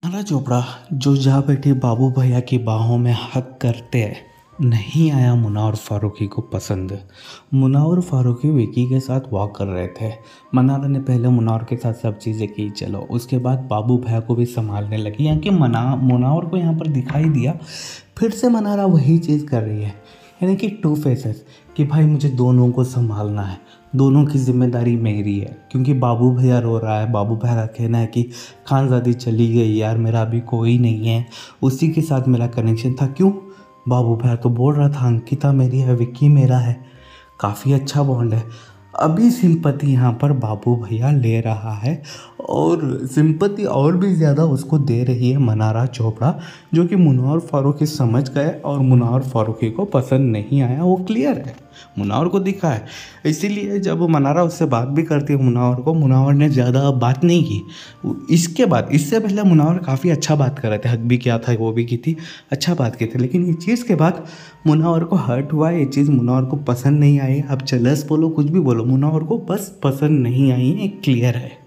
नारा चोपड़ा जो जा बैठे बाबू भैया की बाहों में हक करते हैं नहीं आया मुन्ना और फारूकी को पसंद। मुन्ना और फारूकी विकी के साथ वॉक कर रहे थे। मनारा ने पहले मुन्नावर के साथ सब चीज़ें की, चलो उसके बाद बाबू भैया को भी संभालने लगी। यहाँ कि मुन्नावर को यहाँ पर दिखाई दिया फिर से मनारा वही चीज़ कर रही है, यानी कि टू फेसेस कि भाई मुझे दोनों को संभालना है, दोनों की जिम्मेदारी मेरी है। क्योंकि बाबू भैया रो रहा है, बाबू भैया का कहना है कि खानज़ादी चली गई यार, मेरा अभी कोई नहीं है, उसी के साथ मेरा कनेक्शन था। क्यों? बाबू भैया तो बोल रहा था अंकिता मेरी है, विक्की मेरा है, काफ़ी अच्छा बॉन्ड है। अभी सिंपति यहाँ पर बाबू भैया ले रहा है और सिंपति और भी ज़्यादा उसको दे रही है मनारा चोपड़ा, जो कि मुन्ना और फारूकी समझ गए और मुन्ना और फारूकी को पसंद नहीं आया। वो क्लियर है, मुन्नावर को दिखा है। इसीलिए जब मनारा उससे बात भी करती है मुन्नावर को, मुन्नावर ने ज़्यादा बात नहीं की। इसके बाद इससे पहले मुन्नावर काफ़ी अच्छा बात कर रहे थे, हक भी किया था, वो भी की थी, अच्छा बात की थी। लेकिन ये चीज़ के बाद मुन्नावर को हर्ट हुआ, ये चीज़ मुन्नावर को पसंद नहीं आई। अब चलस बोलो कुछ भी बोलो, मुन्नावर को बस पसंद नहीं आई है, क्लियर है।